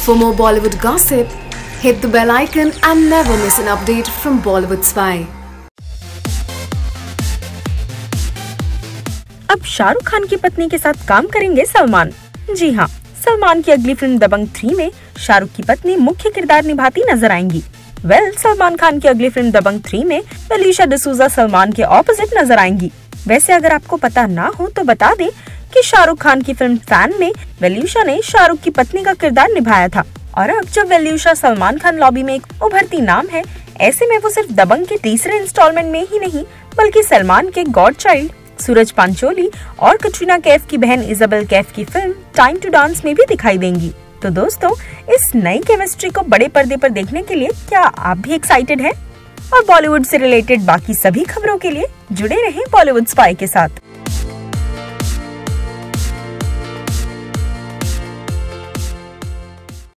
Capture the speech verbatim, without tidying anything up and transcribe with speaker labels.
Speaker 1: For more Bollywood gossip, hit the bell icon and never miss an update from Bollywood Spy.
Speaker 2: अब शाहरुख खान की पत्नी के साथ काम करेंगे सलमान। जी हाँ, सलमान की अगली फिल्म दबंग थ्री में शाहरुख की पत्नी मुख्य किरदार निभाती नजर आएंगी। वेल well, सलमान खान की अगली फिल्म दबंग थ्री में वेल्यूशा डिसूजा सलमान के ऑपोजिट नजर आएंगी। वैसे अगर आपको पता ना हो तो बता दें कि शाहरुख खान की फिल्म फैन में वेल्यूशा ने शाहरुख की पत्नी का किरदार निभाया था और अब जब वेल्यूशा सलमान खान लॉबी में एक उभरती नाम है, ऐसे में वो सिर्फ दबंग के तीसरे इंस्टॉलमेंट में ही नहीं बल्कि सलमान के गॉड चाइल्ड सूरज पांचोली और कटरीना कैफ की बहन इजाबेल कैफ की फिल्म टाइम टू डांस में भी दिखाई देंगी। तो दोस्तों, इस नई केमिस्ट्री को बड़े पर्दे पर देखने के लिए क्या आप भी एक्साइटेड हैं? और बॉलीवुड से रिलेटेड बाकी सभी खबरों के लिए जुड़े रहें बॉलीवुड स्पाई के साथ।